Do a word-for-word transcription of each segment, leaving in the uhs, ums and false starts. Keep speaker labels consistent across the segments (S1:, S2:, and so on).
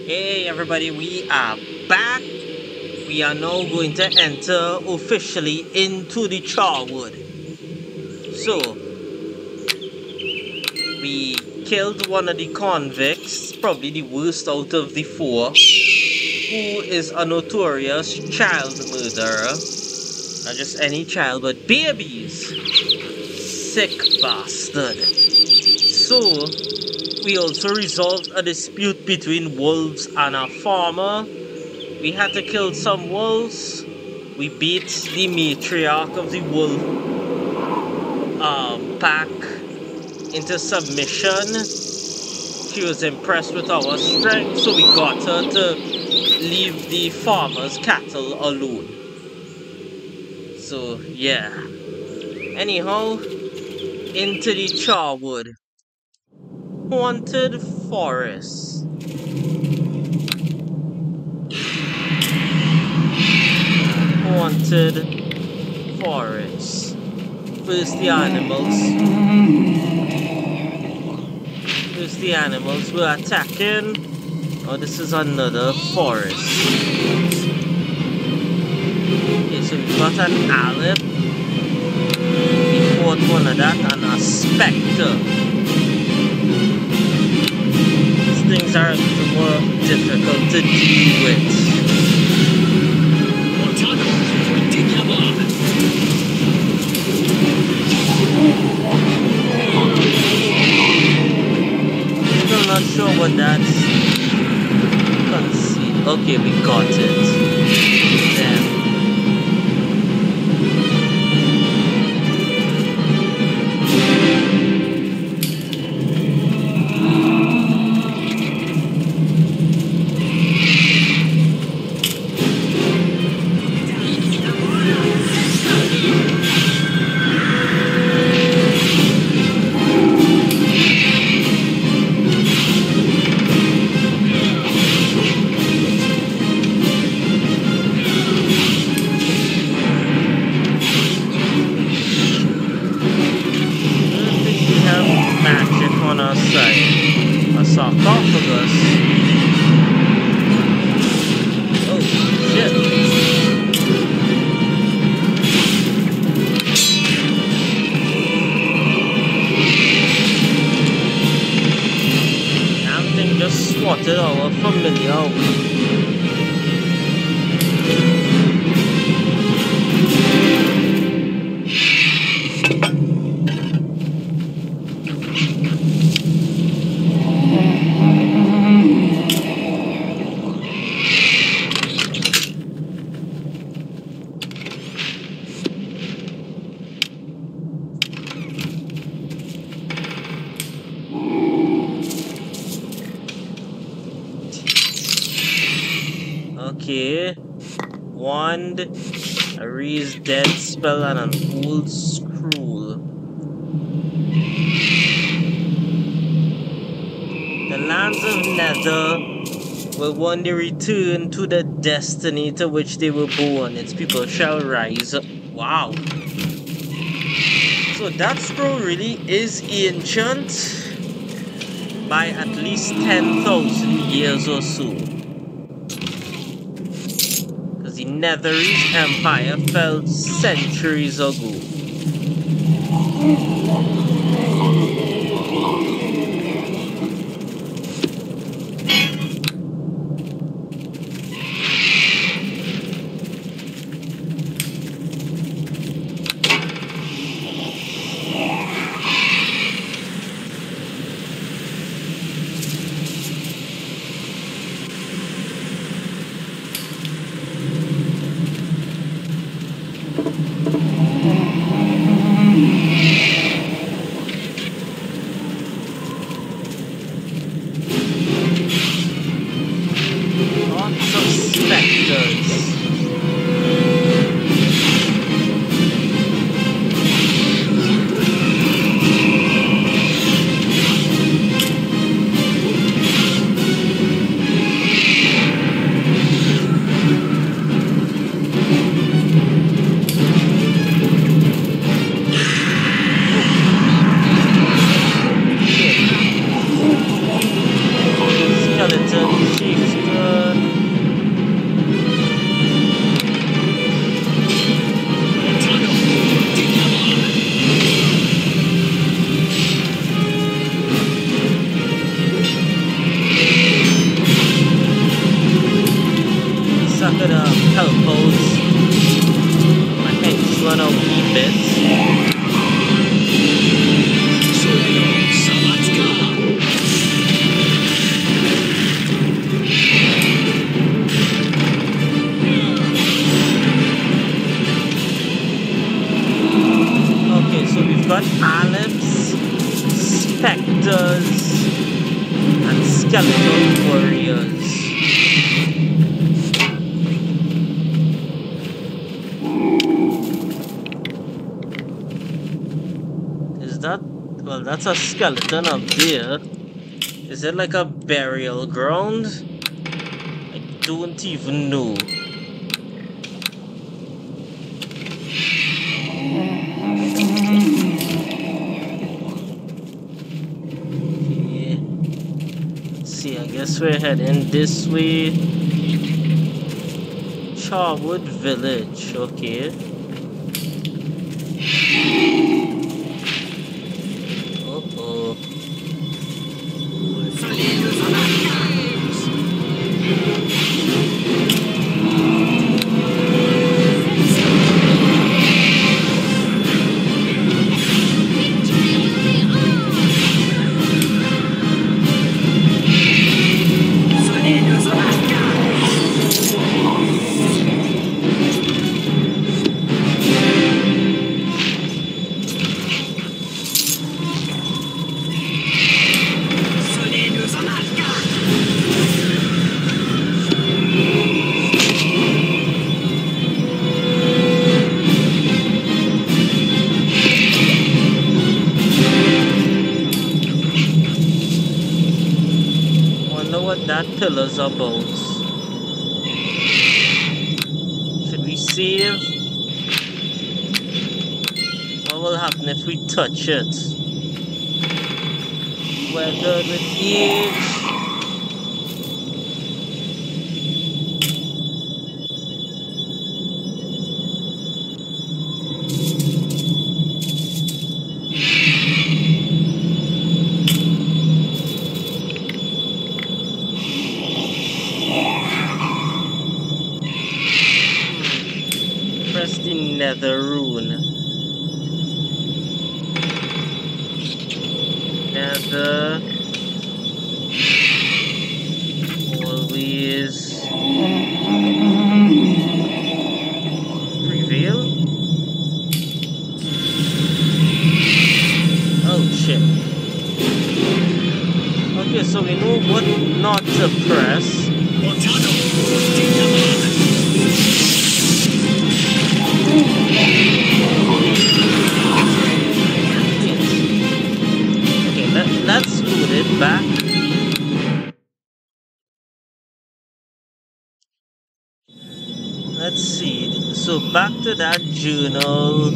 S1: Hey everybody, we are back. We are now going to enter officially into the Charwood. So, we killed one of the convicts, probably the worst out of the four, who is a notorious child murderer. Not just any child, but babies. Sick bastard. So, we also resolved a dispute between wolves and a farmer. We had to kill some wolves. We beat the matriarch of the wolf um, pack into submission. She was impressed with our strength, so we got her to leave the farmer's cattle alone. So, yeah. Anyhow, into the Charwood. Haunted Forest. Haunted Forest. First the animals. First the animals were attacking. Oh, this is another forest. Okay, so we got an aleph. We fought one of that and a spectre. These things are a little more difficult to deal with. Still not sure what that's. Let's see. Okay, we got it. Damn. Sarcophagus. Oh shit. Damn thing just swatted our familiar. Okay, wand, a raise dead spell, and an old scroll. The lands of Nether will one day return to the destiny to which they were born. Its people shall rise up. Wow. So that scroll really is ancient by at least ten thousand years or so. The Netherese Empire fell centuries ago. Could um, help out my henchman a wee bit. Okay, so we've got Alex, Spectres, and Skeleton Warriors. Is that... well, that's a skeleton up there. Is it like a burial ground? I don't even know. See, I guess we're heading this way. Charwood Village, okay. Uh-oh. That pillar's about. Should we save? What will happen if we touch it? We're good with age. Nether rune. Nether. Always. Prevail. Oh shit. Okay, so we know what not to press. Okay, let, let's put it back. Let's see. So back to that journal.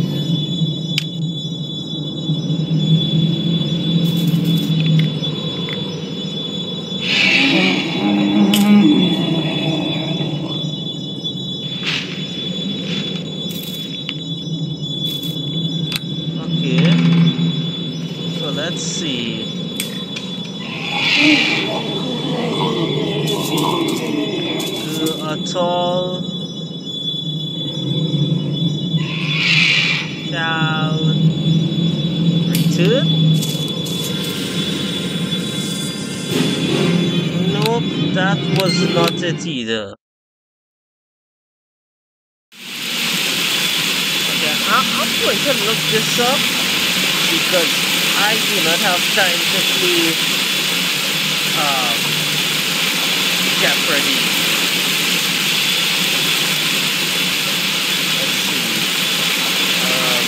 S1: Let's see. Uh, Atoll shall return. Nope, that was not it either. Okay, I I'm going to look this up because I do not have time to play um, Jeopardy. Let's see. Um,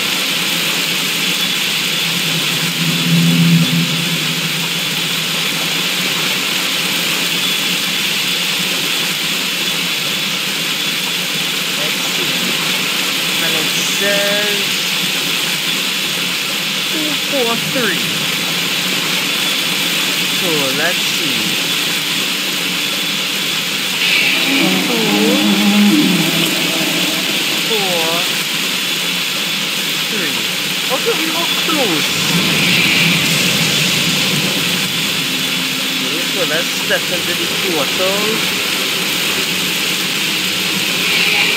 S1: let's see. And it says four three. So let's see. Two, four, three. Okay, we were close. Okay, so let's step into the portal.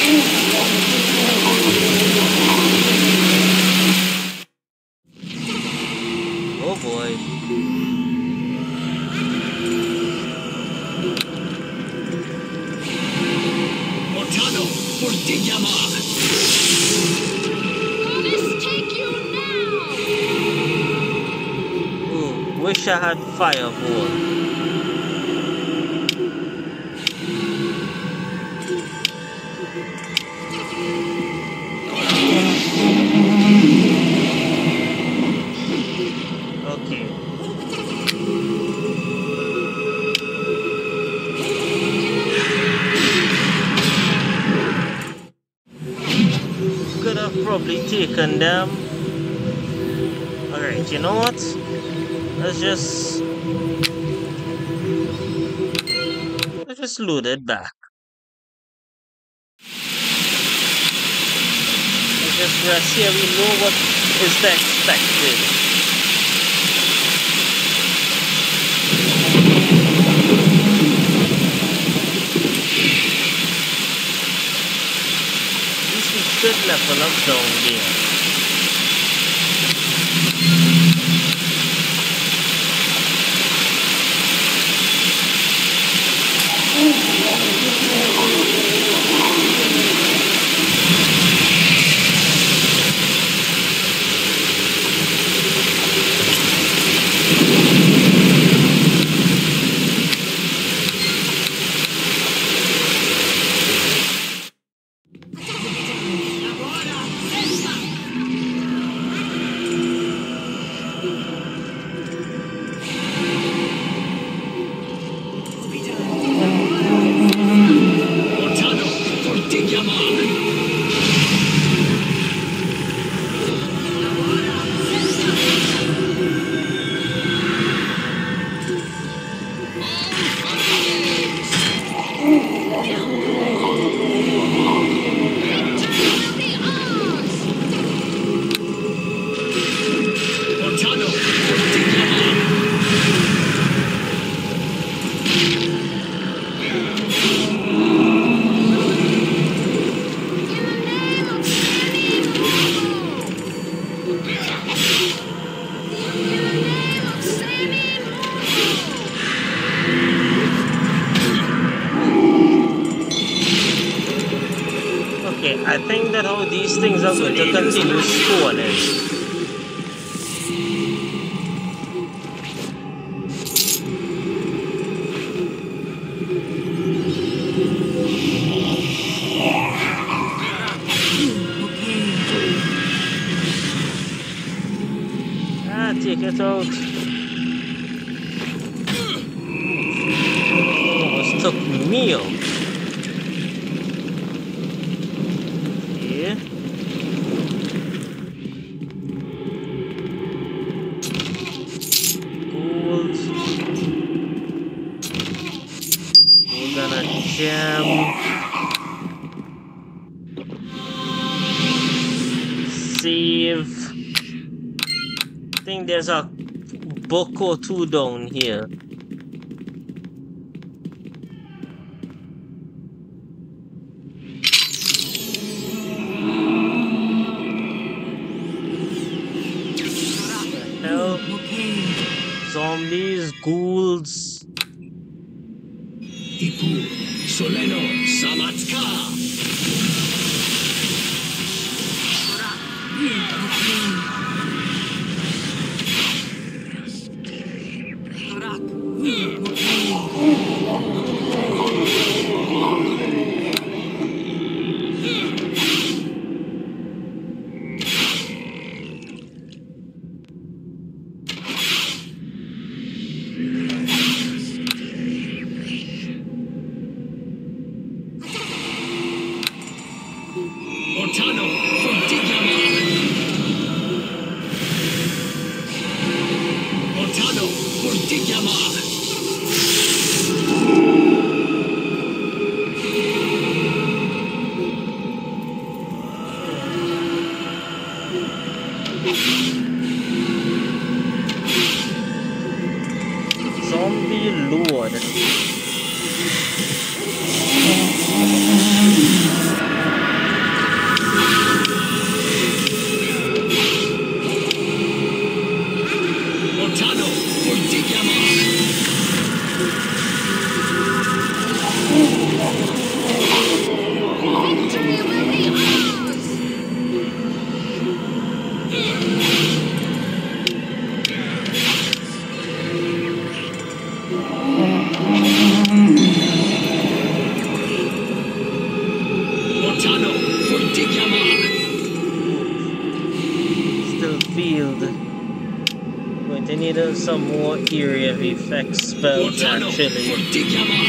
S1: Oh boy.
S2: Mortado, por ti llamar.
S1: Ooh, wish I had fireball. Okay. Could have probably taken them. Alright, you know what? Let's just let's just load it back. Let's just rest here. We know what is to expected. At least we should level up down there.
S2: Mortado, por ti llamar. Mortado, por ti llamar.
S1: Okay, I think that how these things are going to continue spawning. Ah, take it out. Almost took me out. Okay. Gold. Gold and a gem. Save. I think there's a book or two down here. Hell. Zombies, ghouls.
S2: Tipu, Soleno, Samatka. Mortado, por ti llamar. Mortano for Digyama.
S1: Still field. Going to need uh, some more area of effect spells
S2: Mortano for
S1: actually.
S2: Digyama.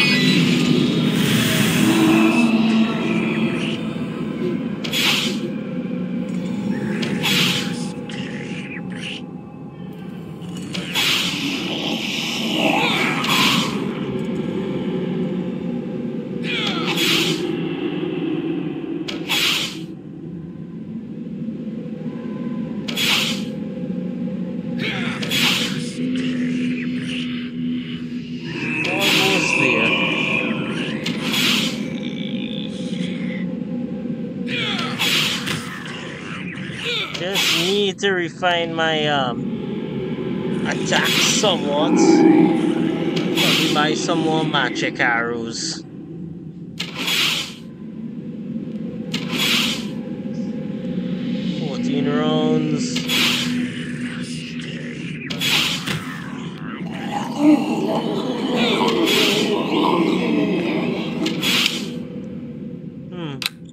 S1: Almost there. Just need to refine my um attack somewhat. Probably buy some more magic arrows. Fourteen rounds. Hmm.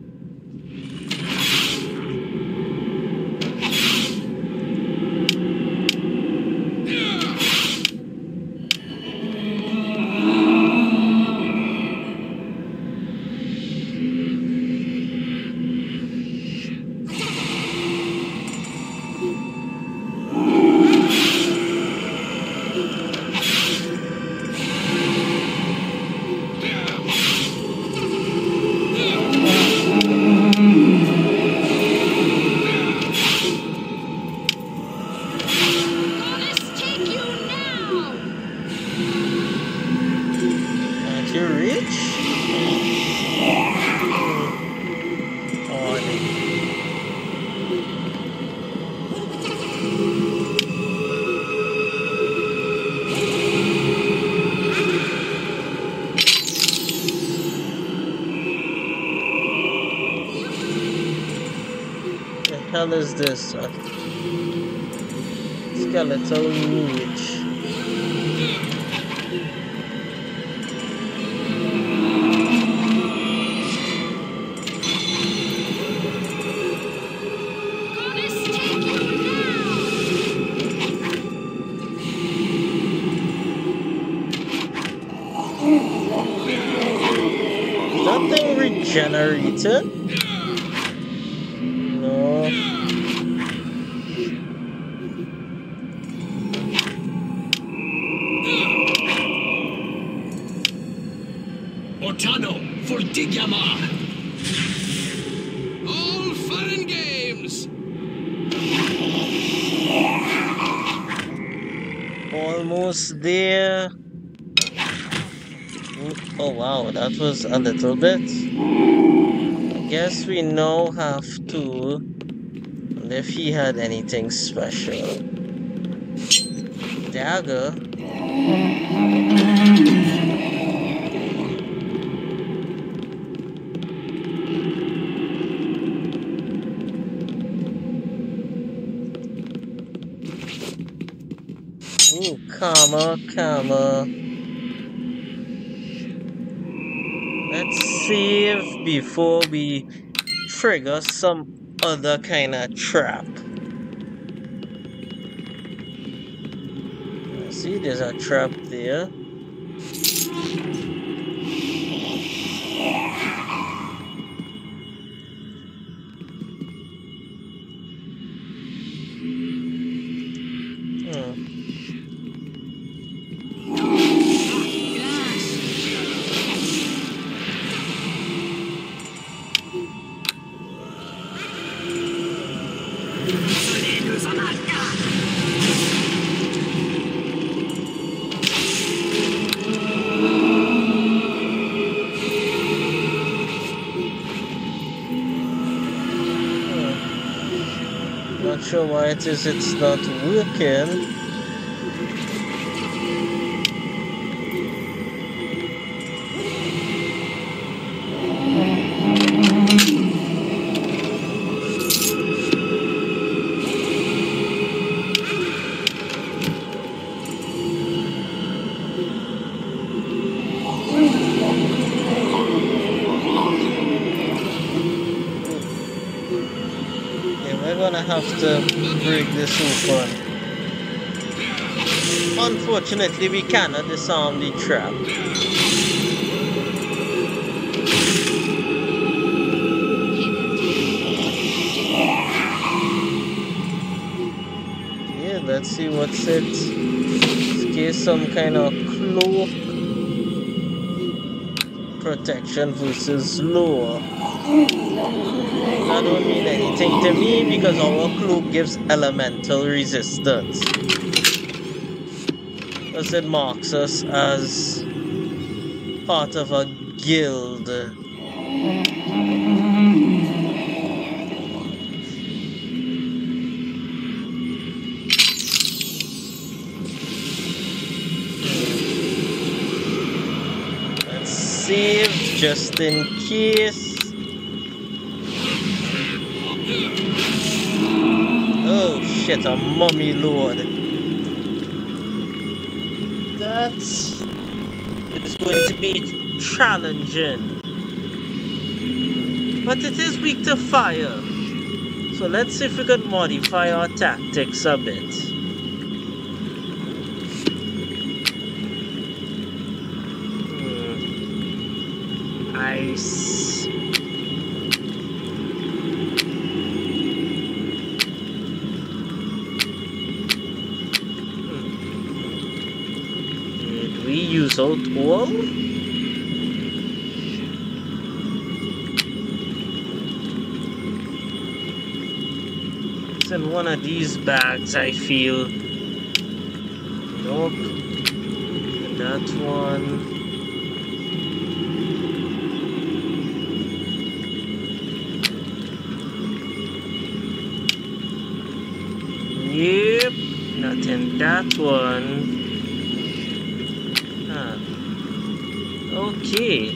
S1: Can't you reach? Oh, the hell is this? A skeletal mage. Nothing regenerated? No.
S2: Mortano for Digyama.
S3: All fun and games.
S1: Almost there. Oh wow, that was a little bit. I guess we now have to. And if he had anything special. Dagger. Ooh, comma, comma. Let's save before we trigger some other kind of trap. See, there's a trap there. Hmm. Not sure why it is it's not working. gonna have to break this open. Unfortunately, we cannot disarm the trap. Yeah, let's see what's it. Okay, some kind of cloak. Protection versus lore. That don't mean anything to me because our cloak gives elemental resistance. Thus it marks us as part of a guild. Let's save just in case. Oh shit, a mummy lord. That is going to be challenging. But it is weak to fire. So let's see if we can modify our tactics a bit. Hmm. Ice. Use out all? It's in one of these bags, I feel. Nope. And that one. Yep. Not in that one. Okay.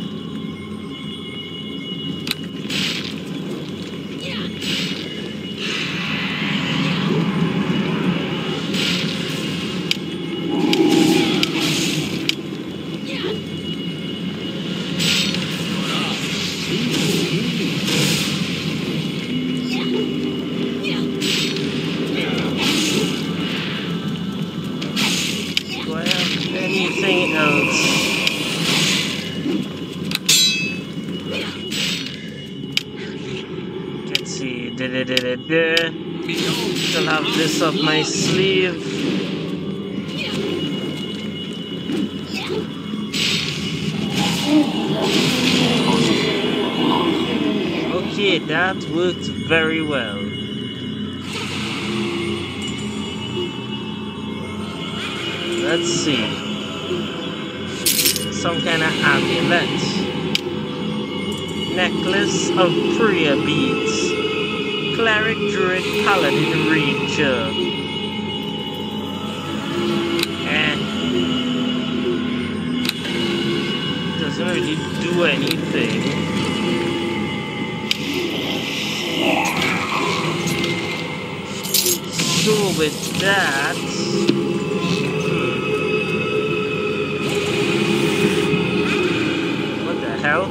S1: Do I have anything else? Still have this up my sleeve. Okay, that worked very well. Let's see. Some kind of amulet. Necklace of prayer beads. Cleric, Druid, Paladin, Ranger. Eh. Doesn't really do anything. So with that... Hmm. What the hell?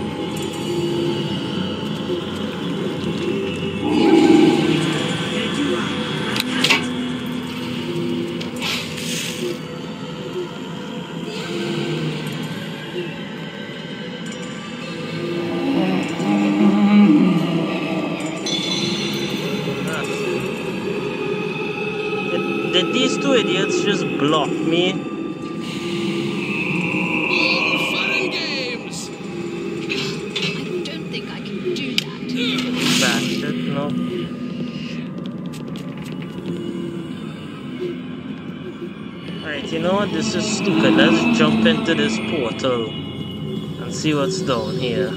S1: Did these two idiots just block me?
S3: All fun and games.
S4: I don't think I can do that.
S1: Bastard, no. Alright, you know what? This is stupid. Let's jump into this portal and see what's down here.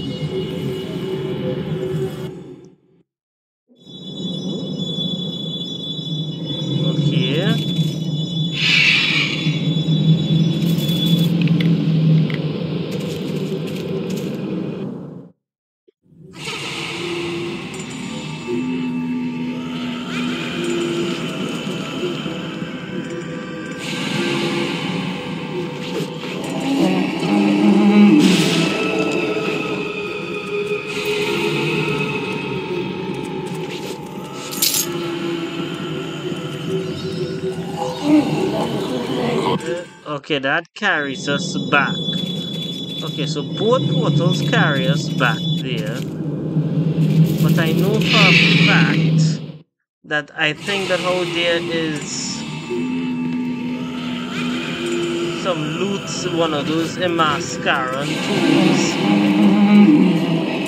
S1: Okay. Okay, that carries us back. Okay, so both portals carry us back there. But I know for a fact that I think that how there is some loot, one of those Emascaron tools.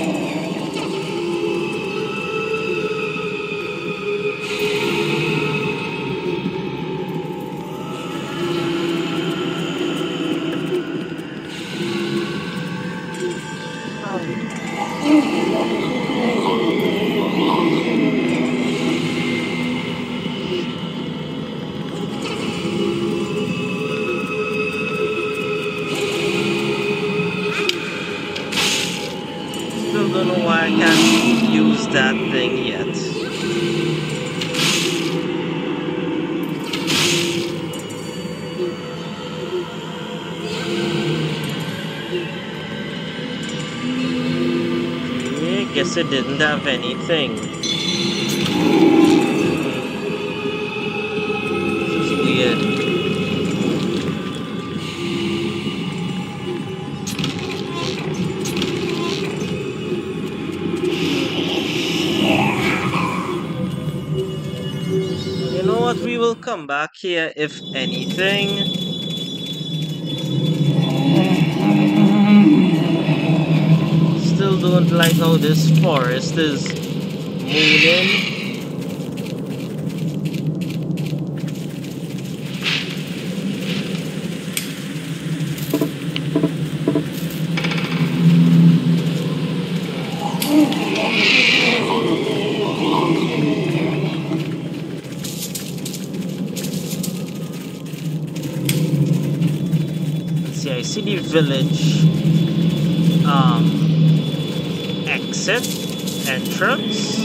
S1: Still don't know why I can't use that thing yet. Okay, guess it didn't have anything. This is weird. You know what? We will come back here if anything. Still don't like how this forest is moving. Let's see, I see the village um exit entrance.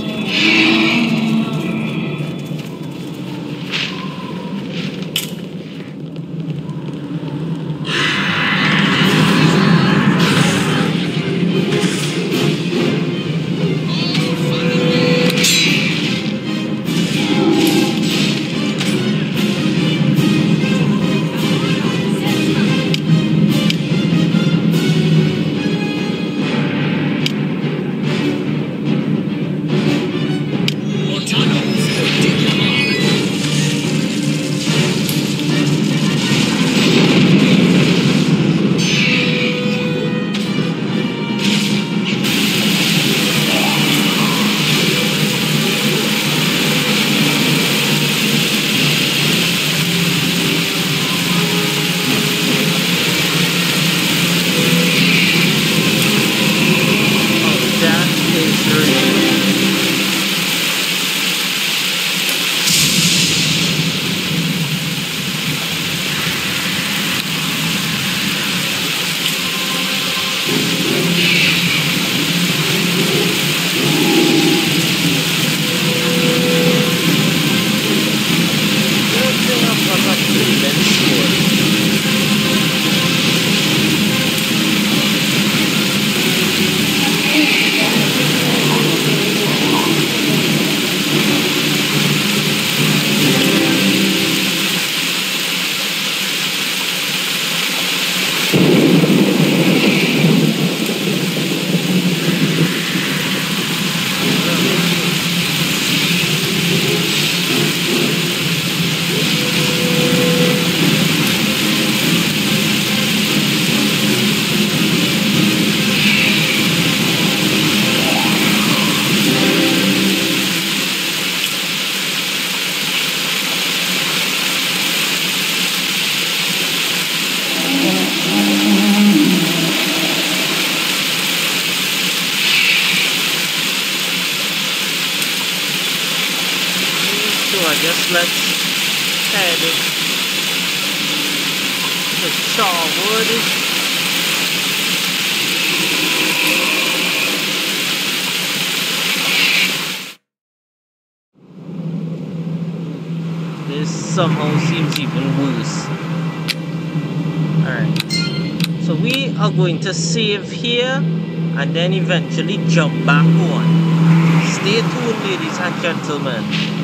S2: Ortano for Digyama.
S1: Oh, that is really. Good thing I've got a Cleveland sword. So I guess let's head to Charwood. This somehow seems even worse. Alright. So we are going to save here and then eventually jump back on. Stay tuned, ladies and gentlemen.